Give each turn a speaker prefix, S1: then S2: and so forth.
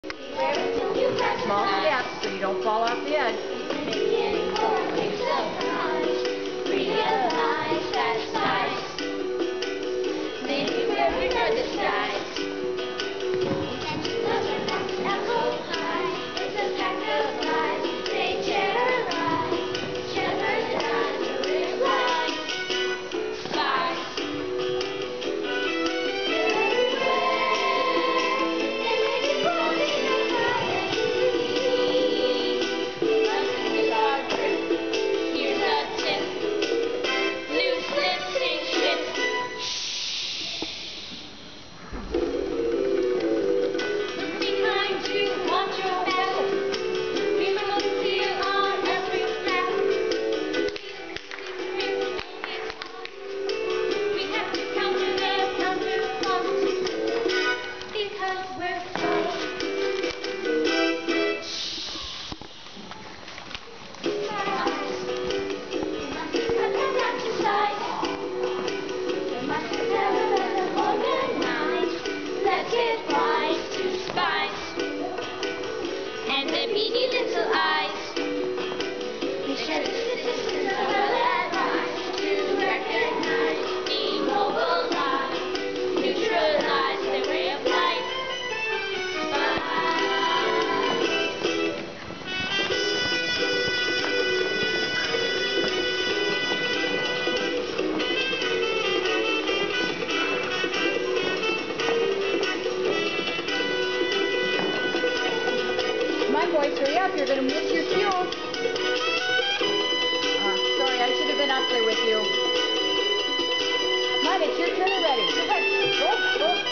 S1: Small steps so you don't fall off the edge.
S2: Realize that size may be very good disguise. Apple pie is a pack of lies. They terrorize, jeopardize the real life. Spies. And the beady little eyes, they shed the citizens of that rise to recognize, immobilize, neutralize their way of life.
S1: Come on, boys, hurry up. You're going to miss your cue. Sorry, I should have been up there with you. Come on, it's your turn already. Go, go.